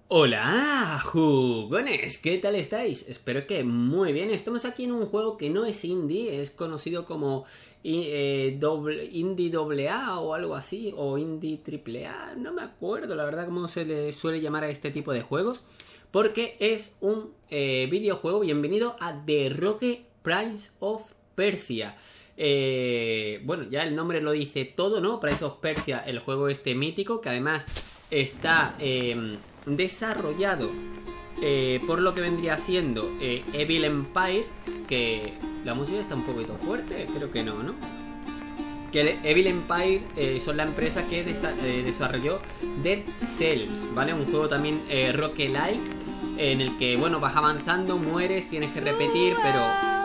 Hola, jugones, ¿qué tal estáis? Espero que muy bien. Estamos aquí en un juego que no es indie, es conocido como indie AA o algo así, o indie triple A, no me acuerdo la verdad cómo se le suele llamar a este tipo de juegos, porque es un videojuego. Bienvenido a The Rogue Prince of Persia. Bueno, ya el nombre lo dice todo, ¿no? Prince of Persia, el juego este mítico, que además está desarrollado por lo que vendría siendo Evil Empire, que la música está un poquito fuerte, creo que no, ¿no? Que Evil Empire son la empresa que desarrolló Dead Cells, ¿vale? Un juego también roguelike, en el que, bueno, vas avanzando, mueres, tienes que repetir, pero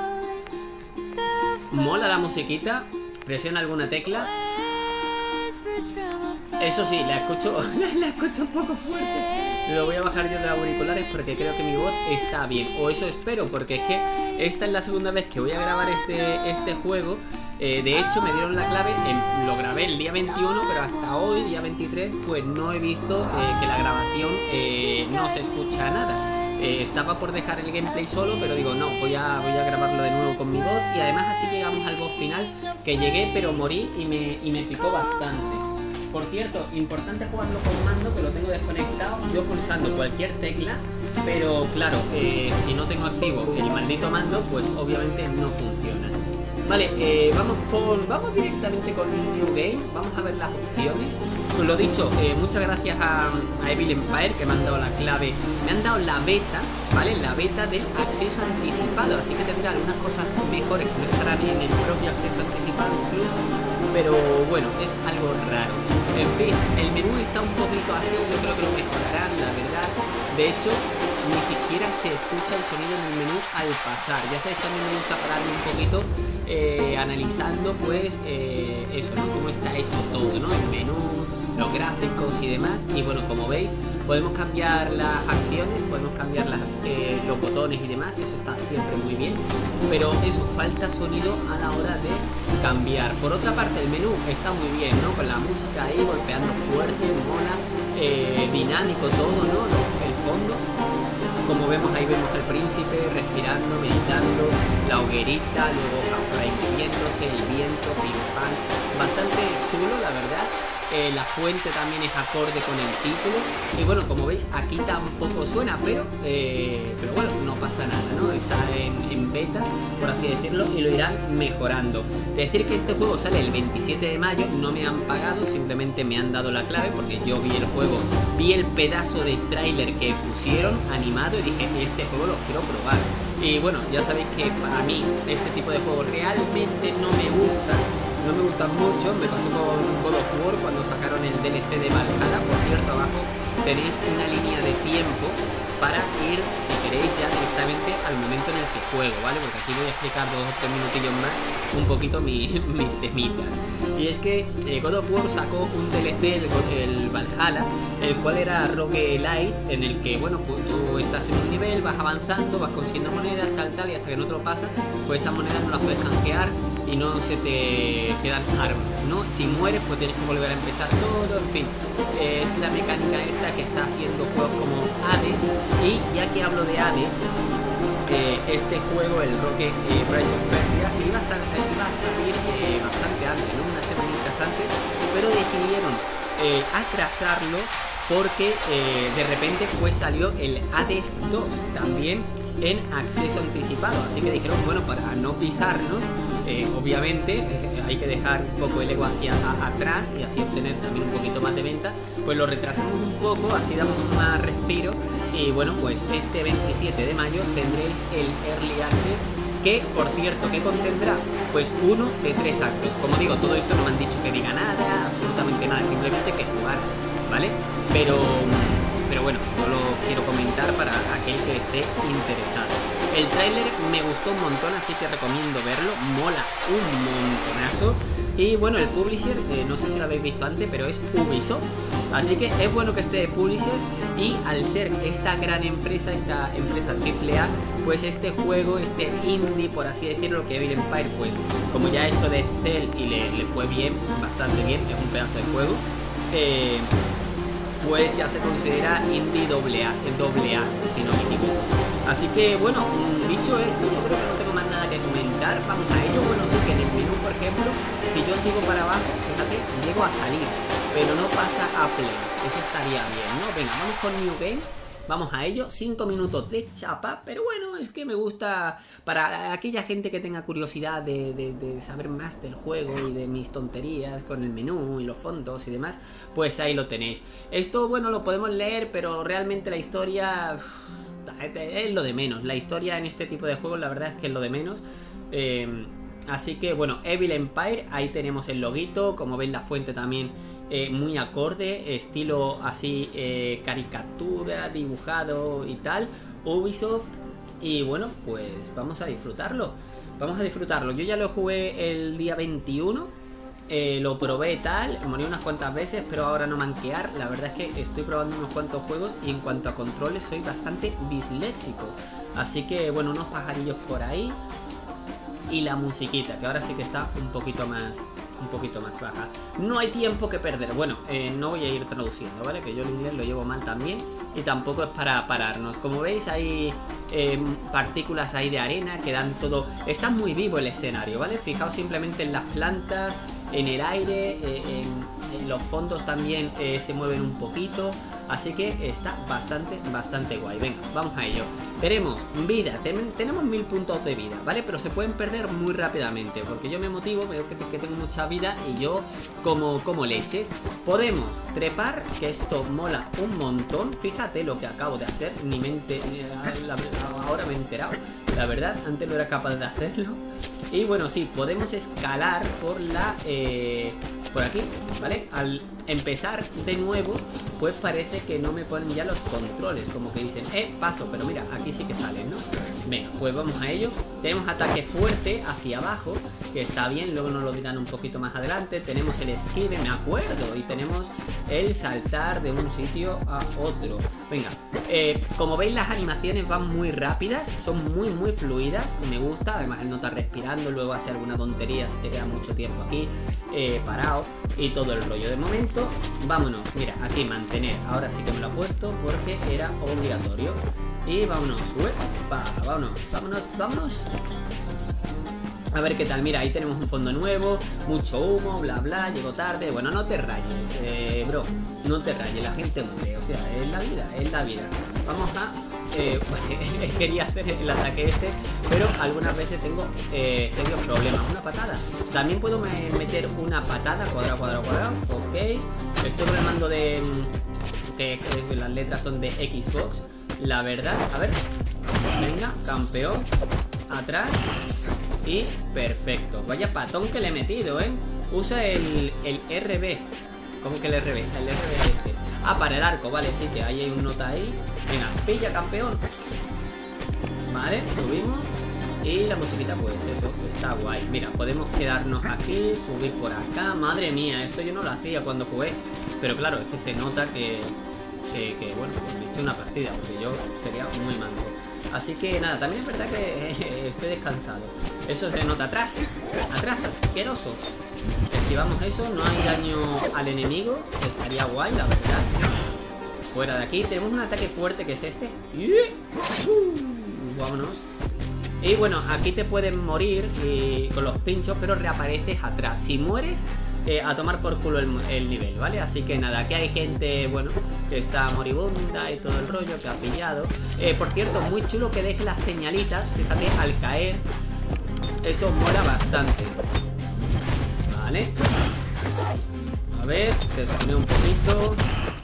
mola la musiquita, presiona alguna tecla. Eso sí, la escucho un poco fuerte. Lo voy a bajar yo de los auriculares porque creo que mi voz está bien. O eso espero, porque es que esta es la segunda vez que voy a grabar este juego. De hecho, me dieron la clave, lo grabé el día 21, pero hasta hoy, día 23, pues no he visto que la grabación no se escucha nada. Estaba por dejar el gameplay solo, pero digo, no, voy a grabarlo de nuevo con mi voz. Y además así llegamos al boss final, que llegué pero morí y me picó bastante. Por cierto, importante jugarlo con mando, que lo tengo desconectado, yo pulsando cualquier tecla, pero claro, si no tengo activo el maldito mando, pues obviamente no funciona. Vale, vamos directamente con New Game, vamos a ver las opciones. Pues lo dicho, muchas gracias a Evil Empire, que me han dado la clave, me han dado la beta, ¿vale? La beta del acceso anticipado, así que tendrá algunas cosas mejores que no estarán en el propio acceso anticipado incluso, pero bueno, es algo raro. En fin, el menú está un poquito así, yo creo que lo mejorarán, la verdad. De hecho, ni siquiera se escucha el sonido en el menú al pasar. Ya sabéis que a mí me gusta pararme un poquito analizando pues eso, ¿no? Cómo está hecho todo, ¿no? El menú, los gráficos y demás. Y bueno, como veis, podemos cambiar las acciones, podemos cambiar los botones y demás. Eso está siempre muy bien, pero eso, falta sonido a la hora de cambiar. Por otra parte, el menú está muy bien, ¿no? Con la música ahí golpeando fuerte, mola, dinámico todo, ¿no? El fondo, como vemos, ahí vemos al príncipe respirando, meditando, la hoguerita, luego Half-Life moviéndose, el viento, pim pam, bastante chulo, la verdad. La fuente también es acorde con el título. Y bueno, como veis, aquí tampoco suena, pero bueno, no pasa nada, ¿no? Está en beta, por así decirlo, y lo irán mejorando. Decir que este juego sale el 27 de mayo, no me han pagado, simplemente me han dado la clave porque yo vi el juego, vi el pedazo de tráiler que pusieron animado y dije, este juego lo quiero probar. Y bueno, ya sabéis que para mí este tipo de juegos realmente no me gustan mucho. Me pasó con God of War cuando sacaron el DLC de Valhalla. Por cierto, abajo tenéis una línea de tiempo para ir, si queréis, ya directamente al momento en el que juego, ¿vale? Porque aquí voy a explicar 2 o 3 minutillos más un poquito mis temitas. Y es que God of War sacó un DLC, el Valhalla, el cual era roguelite, en el que, bueno, pues tú estás en un nivel, vas avanzando, vas consiguiendo monedas, tal, y hasta que no te lo pasas, pues esas monedas no las puedes canjear y no se te quedan armas, ¿no? Si mueres, pues tienes que volver a empezar todo, en fin. Es la mecánica esta que está haciendo juegos como Hades. Y ya que hablo de Hades, este juego, el Rogue Prince of Persia, sí iba a salir bastante antes, ¿no? Unas semanitas antes, pero decidieron atrasarlo porque de repente pues salió el Hades 2 también en acceso anticipado, así que dijeron, bueno, para no pisarnos, obviamente hay que dejar un poco el ego hacia atrás y así obtener también un poquito más de venta, pues lo retrasamos un poco, así damos más respiro. Y bueno, pues este 27 de mayo tendréis el Early Access, que por cierto, ¿qué contendrá? Pues uno de 3 actos. Como digo, todo esto no me han dicho que diga nada, absolutamente nada, simplemente que jugar, ¿vale? Pero bueno, yo lo quiero comentar para aquel que esté interesado. El tráiler me gustó un montón, así que recomiendo verlo, mola un montonazo. Y bueno, el publisher, no sé si lo habéis visto antes, pero es Ubisoft. Así que es bueno que esté publisher, y al ser esta gran empresa, esta empresa AAA, pues este juego, este indie, por así decirlo, que Evil Empire, pues como ya ha hecho de Cell y le fue bien, bastante bien, es un pedazo de juego. pues ya se considera indie AA, si no me equivoco. Así que bueno, dicho esto, yo creo que no tengo más nada que comentar. Vamos a ello. Bueno, sí que en el menú, por ejemplo, si yo sigo para abajo, fíjate, llego a salir, pero no pasa a play. Eso estaría bien, ¿no? Venga, vamos con New Game. Vamos a ello, 5 minutos de chapa, pero bueno, es que me gusta para aquella gente que tenga curiosidad de saber más del juego y de mis tonterías con el menú y los fondos y demás, pues ahí lo tenéis. Esto, bueno, lo podemos leer, pero realmente la historia es lo de menos. La historia en este tipo de juegos, la verdad es que es lo de menos. Así que bueno, Evil Empire, ahí tenemos el loguito, como veis la fuente también muy acorde, estilo así caricatura, dibujado y tal, Ubisoft. Y bueno, pues vamos a disfrutarlo. Yo ya lo jugué el día 21, lo probé tal, morí unas cuantas veces, pero ahora no manquear. La verdad es que estoy probando unos cuantos juegos y en cuanto a controles soy bastante disléxico. Así que bueno, unos pajarillos por ahí. Y la musiquita, que ahora sí que está un poquito más baja. No hay tiempo que perder. Bueno, no voy a ir traduciendo, ¿vale? Que yo el inglés lo llevo mal también. Y tampoco es para pararnos. Como veis hay partículas ahí de arena que dan todo... Está muy vivo el escenario, ¿vale? Fijaos simplemente en las plantas, en el aire, en los fondos también se mueven un poquito. Así que está bastante guay. Venga, vamos a ello. Tenemos vida, tenemos 1000 puntos de vida, ¿vale? Pero se pueden perder muy rápidamente, porque yo me motivo, veo que tengo mucha vida y yo como leches. Podemos trepar, que esto mola un montón. Fíjate lo que acabo de hacer, ahora me he enterado. La verdad, antes no era capaz de hacerlo. Y bueno, sí, podemos escalar por aquí, ¿vale? Al empezar de nuevo, pues parece que no me ponen ya los controles, como que dicen, paso, pero mira, aquí sí que salen, ¿no? Venga, pues vamos a ello. Tenemos ataque fuerte hacia abajo, que está bien, luego nos lo dirán un poquito más adelante. Tenemos el esquive, me acuerdo, y tenemos el saltar de un sitio a otro. Venga, como veis las animaciones van muy rápidas, son muy fluidas, y me gusta. Además el no estar respirando, luego hace alguna tontería si te queda mucho tiempo aquí parado y todo el rollo. De momento, vámonos, mira, aquí mantener, ahora sí que me lo he puesto porque era obligatorio. Y vámonos, vámonos. A ver qué tal, mira, ahí tenemos un fondo nuevo, mucho humo, bla bla, llego tarde. Bueno, no te rayes, bro, no te rayes, la gente muere, o sea, es la vida. Vamos a... quería hacer el ataque pero algunas veces tengo serios problemas. Una patada, también puedo meter una patada, cuadrado, ok. Estoy con el mando de... que las letras son de Xbox, la verdad. A ver, venga, campeón, atrás. Y perfecto, vaya patón que le he metido, Usa el RB. ¿Cómo que el RB? El RB este. Ah, para el arco, vale, sí, que ahí hay un nota ahí. Venga, pilla, campeón. Vale, subimos. Y la musiquita, pues eso, está guay. Mira, podemos quedarnos aquí, subir por acá. Madre mía, esto yo no lo hacía cuando jugué. Pero claro, es que se nota que bueno, pues me he hecho una partida, porque yo sería muy manco. Así que nada, también es verdad que estoy descansado. Eso se nota. Atrás, asqueroso. Esquivamos eso, no hay daño al enemigo. Estaría guay, la verdad. Fuera de aquí, tenemos un ataque fuerte que es este. Vámonos. Y bueno, aquí te pueden morir con los pinchos, pero reapareces atrás. Si mueres, a tomar por culo el nivel, ¿vale? Así que nada, aquí hay gente, bueno, que está moribunda y todo el rollo, que ha pillado. Por cierto, muy chulo que deje las señalitas, fíjate, al caer. Eso mola bastante. Vale. A ver, te spameo un poquito.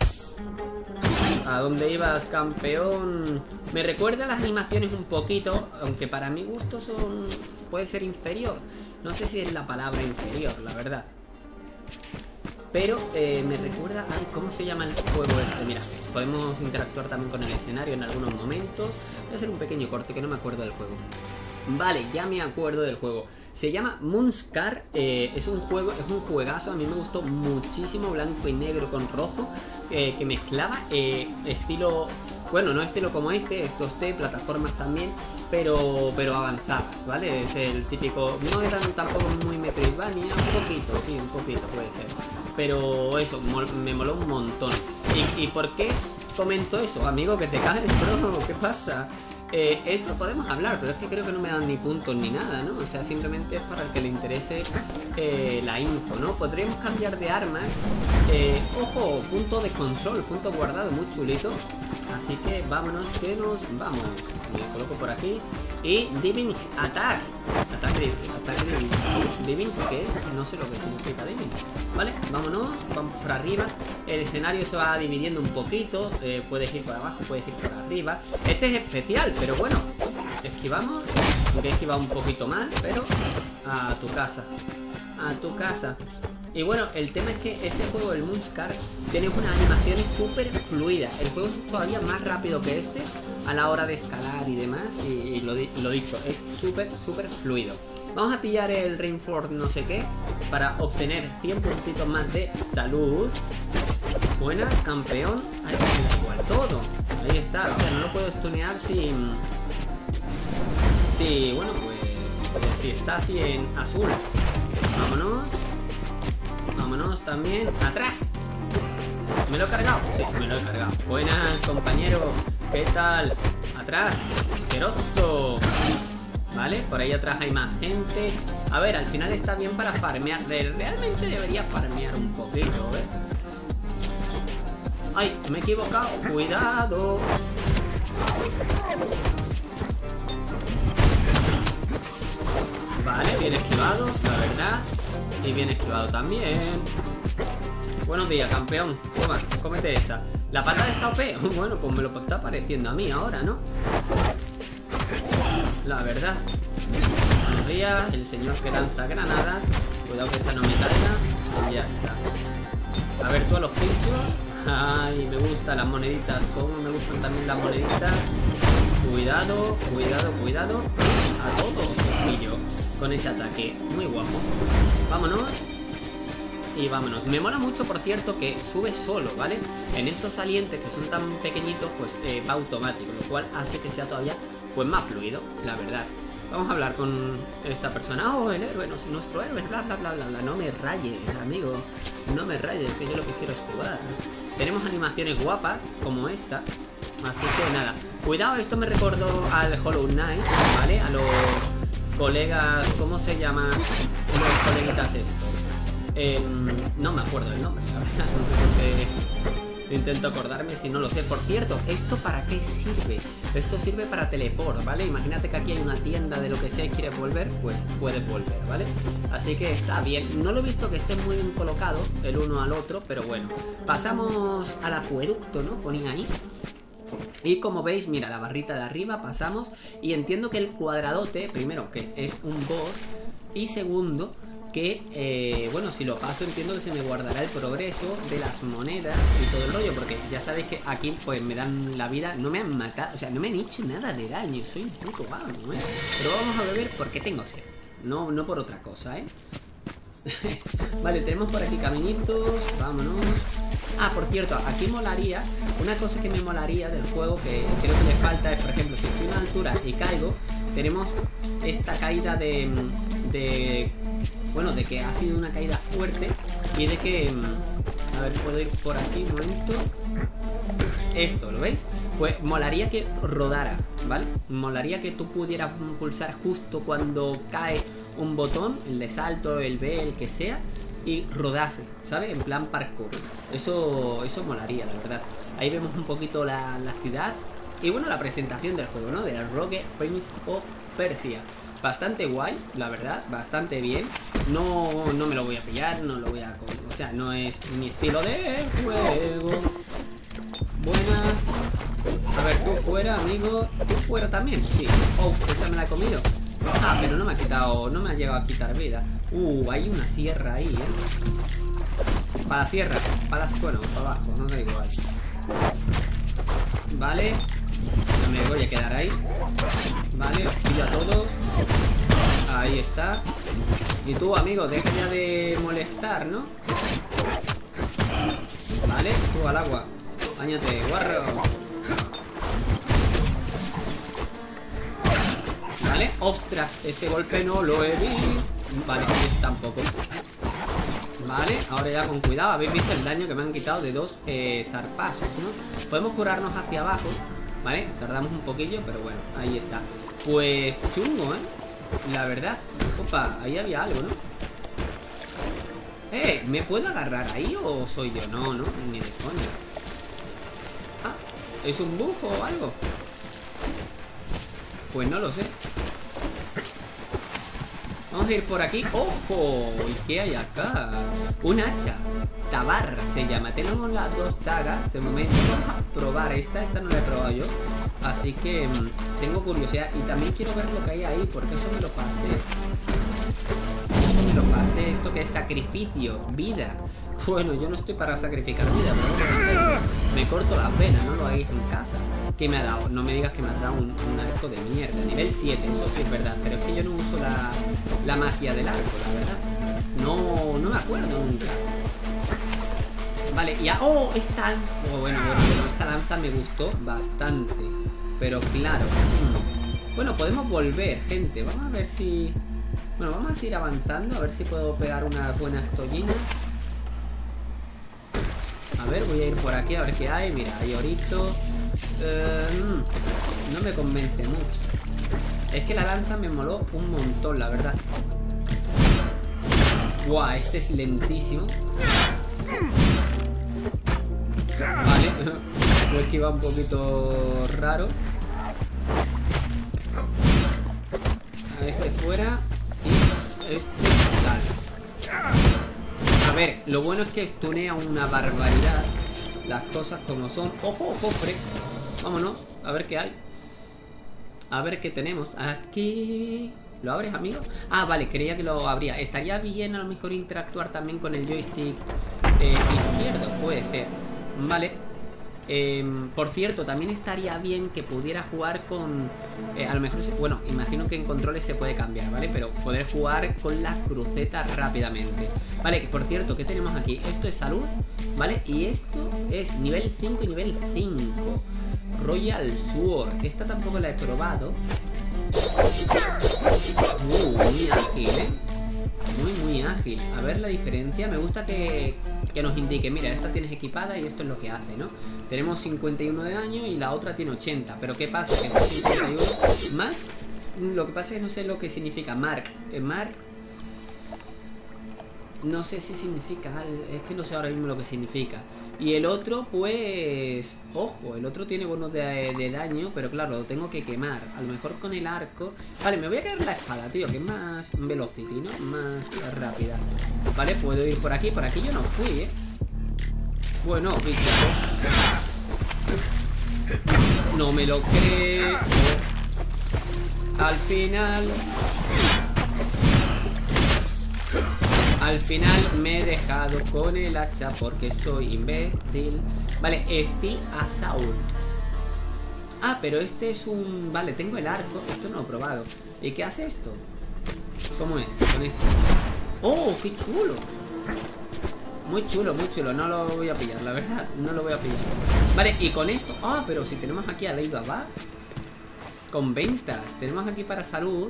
¿A dónde ibas, campeón? Me recuerda a las animaciones un poquito, aunque para mi gusto puede ser inferior. No sé si es la palabra inferior, la verdad. Pero me recuerda... Ay, ¿cómo se llama el juego este? Mira, podemos interactuar también con el escenario en algunos momentos. Voy a hacer un pequeño corte que no me acuerdo del juego. Vale, ya me acuerdo del juego. Se llama Moonscar. Es un juegazo. A mí me gustó muchísimo, blanco y negro con rojo, que mezclaba estilo... Bueno, no estilo como estos plataformas también, pero avanzadas, ¿vale? Es el típico... No eran tampoco muy Metroidvania, un poquito puede ser. Pero eso, me moló un montón. ¿Y por qué comento eso? Amigo, que te caes, bro. ¿Qué pasa? Esto podemos hablar, pero es que creo que no me dan ni puntos ni nada, ¿no? O sea, simplemente es para el que le interese la info, ¿no? Podríamos cambiar de armas. Ojo, punto de control, punto guardado, muy chulito. Así que vámonos, que nos vamos. Me coloco por aquí. Y Diving Attack. Ataque Diving, ¿qué es? No sé lo que significa Diving. Vale, vámonos, vamos por arriba. El escenario se va dividiendo un poquito. Puedes ir por abajo, puedes ir por arriba. Este es especial, pero bueno. Esquivamos. Voy a esquivar un poquito más, pero a tu casa. A tu casa. Y bueno, el tema es que ese juego, el Moonscar, tiene unas animaciones súper fluidas. El juego es todavía más rápido que este a la hora de escalar y demás. Y lo dicho, es súper fluido. Vamos a pillar el Reinforce no sé qué para obtener 100 puntitos más de salud. Buena, campeón. Ahí me da igual todo. Ahí está, o sea, no lo puedo stunear sin... Sí, bueno, pues si está así en azul. Vámonos. Vámonos también. ¡Atrás! ¿Me lo he cargado? Sí, me lo he cargado. Buenas, compañero. ¿Qué tal? ¡Atrás! ¡Asqueroso! Vale, por ahí atrás hay más gente. A ver, al final está bien para farmear. Realmente debería farmear un poquito, ¿ves? ¡Ay! Me he equivocado. ¡Cuidado! Vale, bien esquivado, la verdad. Y bien esquivado también. Buenos días, campeón. Toma, cómete esa. La pata está OP. Bueno, pues me lo está pareciendo a mí ahora, ¿no? La verdad. Buenos días, el señor que lanza granadas. Cuidado que esa no me caiga. Y ya está. A ver, tú a los pinchos. Ay, me gustan las moneditas. Como me gustan también las moneditas. Cuidado, cuidado, cuidado. A todos, pillo con ese ataque. Muy guapo. Vámonos. Y vámonos. Me mola mucho, por cierto, que sube solo, ¿vale? En estos salientes que son tan pequeñitos, pues va automático, lo cual hace que sea todavía pues más fluido, la verdad. Vamos a hablar con esta persona. Oh, el héroe, nuestro héroe, bla, bla, bla, bla, bla. No me rayes, amigo. No me rayes, que yo lo que quiero es jugar. Tenemos animaciones guapas, como esta. Así que nada. Cuidado, esto me recordó al Hollow Knight, ¿vale? A los colegas, ¿cómo se llaman los coleguitas estos? No me acuerdo el nombre, la verdad. No sé por qué intento acordarme si no lo sé. Por cierto, ¿esto para qué sirve? Esto sirve para teleport, ¿vale? Imagínate que aquí hay una tienda de lo que sea y quieres volver, pues puedes volver, ¿vale? Así que está bien. No lo he visto que esté muy bien colocado el uno al otro, pero bueno. Pasamos al acueducto, ¿no? Ponía ahí. Y como veis, mira, la barrita de arriba pasamos. Y entiendo que el cuadradote, primero, que es un boss. Y segundo, que, bueno, si lo paso entiendo que se me guardará el progreso de las monedas y todo el rollo. Porque ya sabéis que aquí pues me dan la vida. No me han matado, o sea, no me han hecho nada de daño. Soy un puto vago, ¿eh? Pero vamos a beber porque tengo sed. No por otra cosa, ¿eh? Vale, tenemos por aquí caminitos. Vámonos. Ah, por cierto, aquí molaría. Una cosa que me molaría del juego, que creo que le falta, es, por ejemplo, si estoy a una altura y caigo, tenemos esta caída bueno, de que ha sido una caída fuerte. Y de que... A ver, puedo ir por aquí un momento. Esto, ¿lo veis? Pues molaría que rodara, ¿vale? Molaría que tú pudieras pulsar justo cuando cae un botón, el de salto, el B, el que sea, y rodase, ¿sabes? En plan parkour. Eso molaría, la verdad. Ahí vemos un poquito la ciudad. Y bueno, la presentación del juego, ¿no? De la Rogue Prince of Persia. Bastante guay, la verdad, bastante bien. No me lo voy a pillar, no lo voy a... O sea, no es mi estilo de juego. Buenas. A ver, tú fuera, amigo. ¿Tú fuera también? Sí. Oh, esa me la he comido. Ah, pero no me ha quitado, no me ha llegado a quitar vida. Hay una sierra ahí, Para la sierra, bueno, para abajo, no da igual. Vale. No me voy a quedar ahí. Vale, pillo a todos. Ahí está. Y tú, amigo, deja ya de molestar, ¿no? Vale, tú al agua. Báñate, guarro. Vale, ostras, ese golpe no lo he visto. Vale, ese tampoco. Vale, ahora ya con cuidado. Habéis visto el daño que me han quitado de 2 zarpazos, ¿no? Podemos curarnos hacia abajo, ¿vale? Tardamos un poquillo, pero bueno, ahí está. Pues chungo, la verdad. Opa, ahí había algo, ¿no? ¿Me puedo agarrar ahí o soy yo? No, no, ni de coña. Ah, ¿es un bug o algo? Pues no lo sé. Vamos a ir por aquí. ¡Ojo! ¿Y qué hay acá? Un hacha. Tabar se llama. Tenemos las 2 dagas de momento. Vamos a probar esta. Esta no la he probado yo. Así que tengo curiosidad. Y también quiero ver lo que hay ahí, porque eso me lo pasé. Esto que es sacrificio, vida. Bueno, yo no estoy para sacrificar vida, pero me corto la pena, no lo hagáis en casa. ¿Qué me ha dado? No me digas que me ha dado un arco de mierda. Nivel 7, eso sí es verdad. Pero es que yo no uso la magia del arco, la verdad. No me acuerdo nunca. Vale, ya. ¡Oh! Esta. Bueno, esta lanza me gustó bastante. Pero claro. Bueno, podemos volver, gente. Vamos a ver si. Bueno, vamos a seguir avanzando. A ver si puedo pegar unas buenas tollinas. A ver, voy a ir por aquí a ver qué hay. Mira, hay orito. No me convence mucho. Es que la lanza me moló un montón, la verdad. Guau, este es lentísimo. Vale. Lo he esquivado un poquito raro. Este fuera. Y este tal. A ver, lo bueno es que stunea una barbaridad. Las cosas como son. ¡Ojo, cofre! Vámonos, a ver qué hay. A ver qué tenemos aquí. ¿Lo abres, amigo? Ah, vale, creía que lo abría. Estaría bien a lo mejor interactuar también con el joystick izquierdo. Puede ser. Vale. Por cierto, también estaría bien que pudiera jugar con... a lo mejor, bueno, imagino que en controles se puede cambiar, ¿vale? Pero poder jugar con la cruceta rápidamente. Vale, por cierto, ¿qué tenemos aquí? Esto es salud, ¿vale? Y esto es nivel 5 y nivel 5. Royal Sword. Esta tampoco la he probado. Muy ágil, muy ágil. A ver la diferencia. Me gusta que nos indique, mira, esta tienes equipada y esto es lo que hace, ¿no? Tenemos 51 de daño y la otra tiene 80. Pero ¿qué pasa? Que no 51 más. Lo que pasa es que no sé lo que significa Mark. Mark. No sé si significa. Es que no sé ahora mismo lo que significa. Y el otro, pues. Ojo, el otro tiene bonos de daño. Pero claro, lo tengo que quemar. A lo mejor con el arco. Vale, me voy a quedar la espada, tío. Que es más velocity, ¿no? Más rápida. Vale, puedo ir por aquí. Por aquí yo no fui, Bueno, viste. No me lo creo. Al final me he dejado con el hacha porque soy imbécil. Vale, Steel Assault. Ah, pero este es un... Vale, tengo el arco. Esto no lo he probado. ¿Y qué hace esto? ¿Cómo es? Con esto. ¡Oh, qué chulo! Muy chulo, muy chulo. No lo voy a pillar, la verdad. No lo voy a pillar. Vale, y con esto... Ah, pero si tenemos aquí a Lady Baba. Con ventas. Tenemos aquí para salud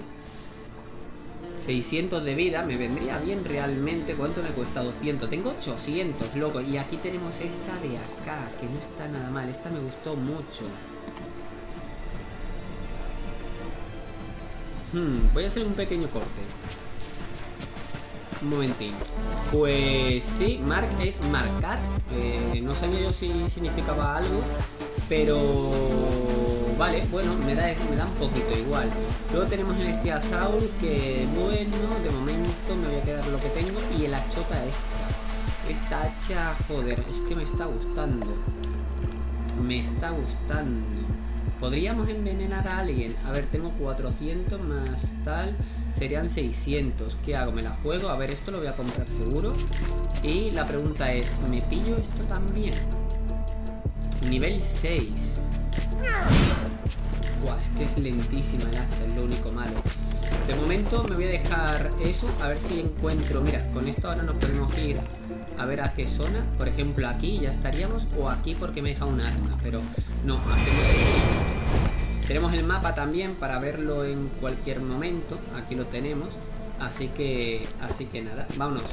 600 de vida, me vendría bien realmente. ¿Cuánto me cuesta? 200. Tengo 800, loco. Y aquí tenemos esta de acá, que no está nada mal. Esta me gustó mucho. Voy a hacer un pequeño corte. Un momentín. Pues sí, Mark es marcar. No sabía yo si significaba algo, pero... Vale, bueno, me da un poquito igual. Luego tenemos el Steel Assault, que bueno, de momento me voy a quedar lo que tengo. Y el hachota esta hacha, joder, es que me está gustando. Me está gustando. Podríamos envenenar a alguien. A ver, tengo 400 más tal. Serían 600. ¿Qué hago? ¿Me la juego? A ver, esto lo voy a comprar seguro. Y la pregunta es, ¿me pillo esto también? Nivel 6. Buah, es que es lentísima el hacha, es lo único malo. De momento me voy a dejar eso, a ver si encuentro... Mira, con esto ahora nos podemos ir a ver a qué zona. Por ejemplo, aquí ya estaríamos, o aquí porque me deja un arma. Pero no, hacemos esto. Tenemos el mapa también para verlo en cualquier momento. Aquí lo tenemos. Así que nada, vámonos.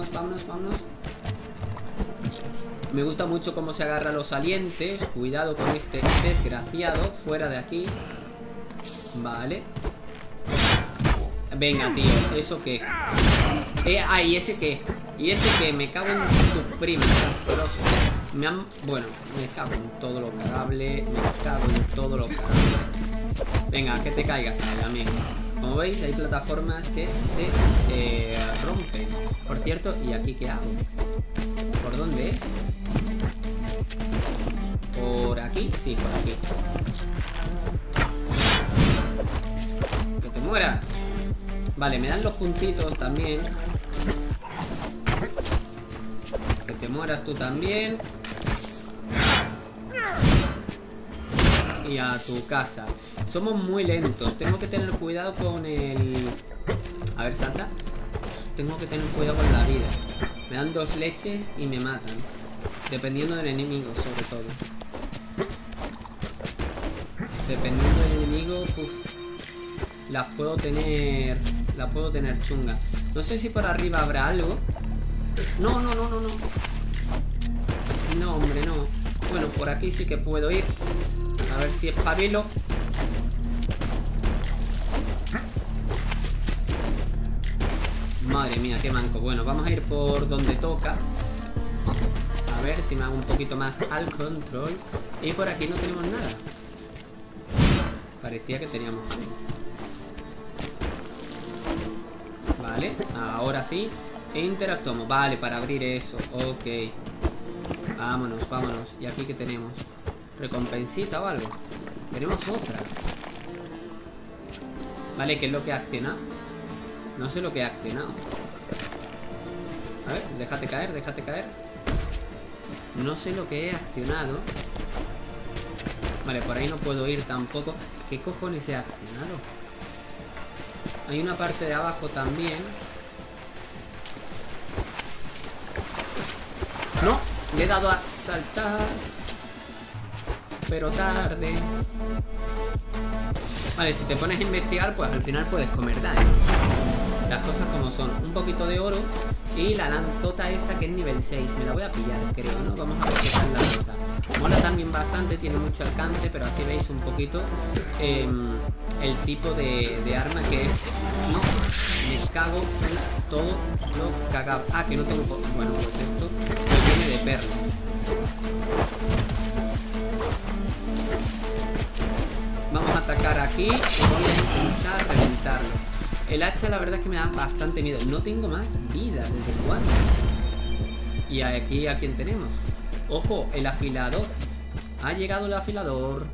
Me gusta mucho cómo se agarra a los salientes. Cuidado con este desgraciado. Fuera de aquí. Vale. Venga, tío, ¿eso qué? ¿Y ese qué? ¿Y ese qué? Me cago en sus primas, asqueroso. Bueno, me cago en todo lo cagable. Venga, que te caigas, amigo. Como veis, hay plataformas que se rompen. Por cierto, ¿y aquí qué hago? ¿Por dónde es? ¿Por aquí? Sí, por aquí. ¡Que te mueras! Vale, me dan los puntitos también. Que te mueras tú también. Y a tu casa. Somos muy lentos. Tengo que tener cuidado con el... A ver, salta. Tengo que tener cuidado con la vida. Me dan 2 leches y me matan. Dependiendo del enemigo, sobre todo. Dependiendo del enemigo, las puedo tener chunga. No sé si por arriba habrá algo. No. No, hombre, no. Bueno, por aquí sí que puedo ir. A ver si espabilo. Madre mía, qué manco. Bueno, vamos a ir por donde toca. A ver si me hago un poquito más al control. Y por aquí no tenemos nada. Parecía que teníamos algo. Vale, ahora sí. Interactuamos. Vale, para abrir eso. Ok. Vámonos. ¿Y aquí qué tenemos? ¿Recompensita o algo? Tenemos otra. Vale, ¿qué es lo que ha accionado? No sé lo que ha accionado. A ver, déjate caer. No sé lo que he accionado. Vale, por ahí no puedo ir tampoco. ¿Qué cojones he accionado? Hay una parte de abajo también. ¡No! Le he dado a saltar. Pero tarde. Vale, si te pones a investigar, pues al final puedes comer daño. Las cosas como son. Un poquito de oro. Y la lanzota esta que es nivel 6. Me la voy a pillar, creo, ¿no? Vamos a ver qué tal la lanza. Mola también bastante, tiene mucho alcance, pero así veis un poquito el tipo de arma que es. No, me cago en todo lo cagado. Ah, que no tengo... Bueno, pues esto lo tiene de perro. Vamos a atacar aquí y voy a intentar reventarlo. El hacha la verdad es que me da bastante miedo. No tengo más vida, ¿desde cuándo? Y aquí, ¿a quién tenemos? Ojo, el afilador. Ha llegado el afilador.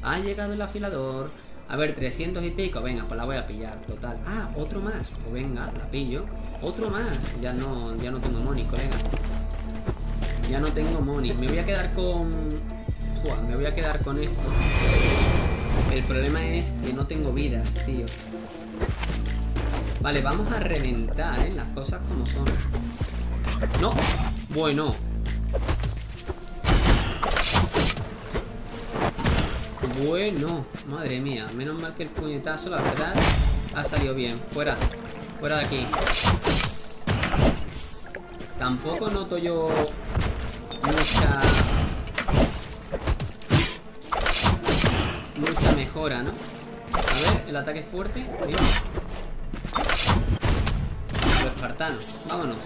A ver, 300 y pico. Venga, pues la voy a pillar, total. Ah, otro más. Pues venga, la pillo. Otro más. Ya no tengo money, colega. Ya no tengo money. Me voy a quedar con... me voy a quedar con esto. El problema es que no tengo vidas, tío. Vale, vamos a reventar, las cosas como son. ¡No! Bueno. Bueno, madre mía. Menos mal que el puñetazo, la verdad, ha salido bien. Fuera de aquí. Tampoco noto yo mucha mejora, ¿no? A ver, el ataque es fuerte. Dios. Los espartanos, vámonos.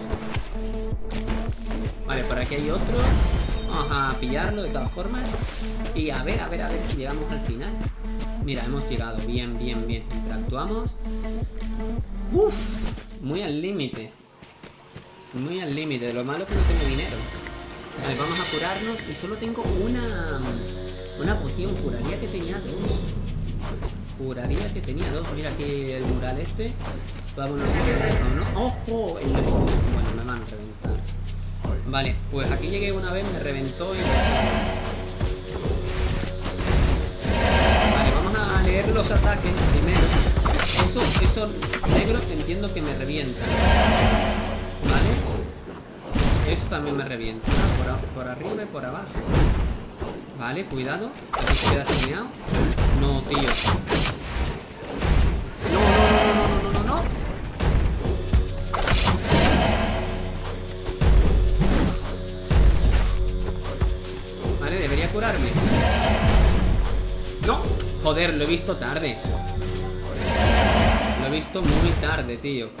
Vale, por aquí hay otro. Vamos a pillarlo de todas formas. Y a ver si llegamos al final. Mira, hemos llegado, bien. Interactuamos. Uff, muy al límite. Lo malo es que no tengo dinero. Vale, vamos a curarnos. Y solo tengo una poción. Juraría que tenía dos. Mira aquí el mural este. Vámonos. ¡Ojo! El león. Bueno, me van a reventar. Vale, pues aquí llegué una vez, me reventó y... Vale, vamos a leer los ataques primero. Esos negros entiendo que me revientan. Vale. Eso también me revienta. Por arriba y por abajo. Vale, cuidado. Aquí se queda tuneado. No, tío. No. curarme. No, joder, lo he visto tarde. Lo he visto muy tarde, tío.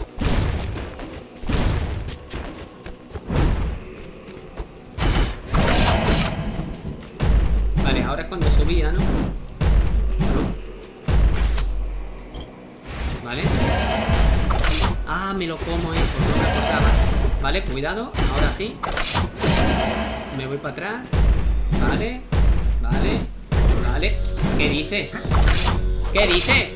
Vale, ahora es cuando subía, ¿no? Vale. Ah, me lo como eso, no me acordaba. Vale, cuidado, ahora sí. Me voy para atrás. Vale, vale, vale. ¿Qué dices? ¿Qué dices?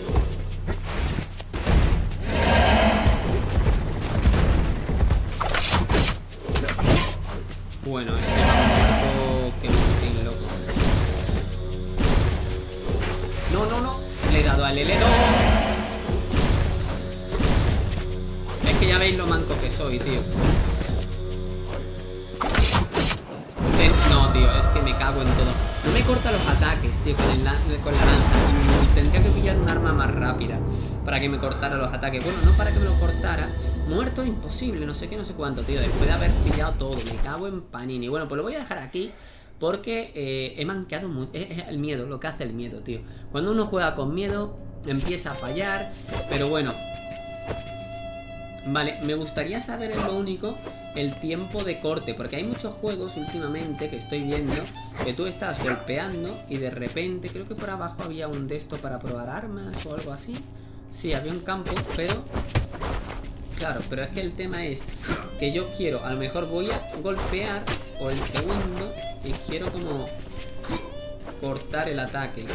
Bueno, este va un poco que me estoy loco. No, no, no. Le he dado al L2. Es que ya veis lo manco que soy, tío. No, tío, es que me cago en todo. No me corta los ataques, tío, con la lanza. Tendría que pillar un arma más rápida para que me cortara los ataques. Bueno, no para que me lo cortara. Muerto, imposible, no sé qué, no sé cuánto, tío. Después de haber pillado todo, me cago en panini. Bueno, pues lo voy a dejar aquí porque he manqueado mucho. Es el miedo, lo que hace el miedo, tío. Cuando uno juega con miedo, empieza a fallar. Pero bueno. Vale, me gustaría saber, es lo único, el tiempo de corte, porque hay muchos juegos últimamente que estoy viendo que tú estás golpeando y de repente, creo que por abajo había un de esto para probar armas o algo así. Sí, había un campo, pero claro, pero es que el tema es que yo quiero, a lo mejor voy a golpear o el segundo y quiero como cortar el ataque.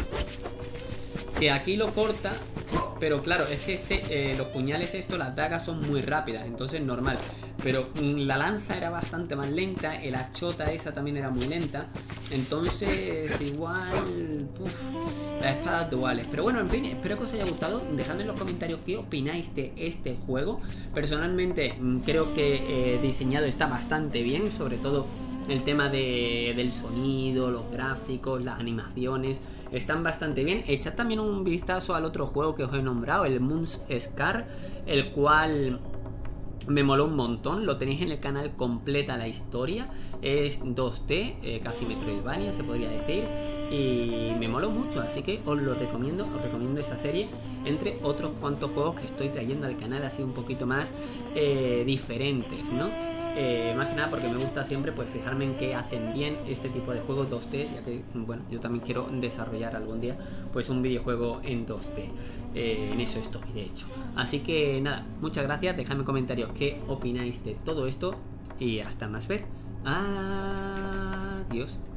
Que aquí lo corta, pero claro, es que los puñales las dagas son muy rápidas, entonces normal. Pero la lanza era bastante más lenta, el hachota esa también era muy lenta. Entonces igual las espadas duales. Pero bueno, en fin, espero que os haya gustado. Dejadme en los comentarios qué opináis de este juego. Personalmente creo que diseñado está bastante bien, sobre todo el tema del sonido, los gráficos, las animaciones están bastante bien. Echad también un vistazo al otro juego que os he nombrado, el Moon's Scar, el cual me moló un montón. Lo tenéis en el canal completa la historia. Es 2D, casi Metroidvania se podría decir. Y me moló mucho, así que os lo recomiendo. Os recomiendo esa serie, entre otros cuantos juegos que estoy trayendo al canal así un poquito más diferentes, ¿no? Más que nada porque me gusta siempre pues fijarme en qué hacen bien este tipo de juegos 2D, ya que bueno, yo también quiero desarrollar algún día pues un videojuego en 2D. En eso estoy, de hecho. Así que nada, muchas gracias, dejadme en comentarios qué opináis de todo esto y hasta más ver. Adiós.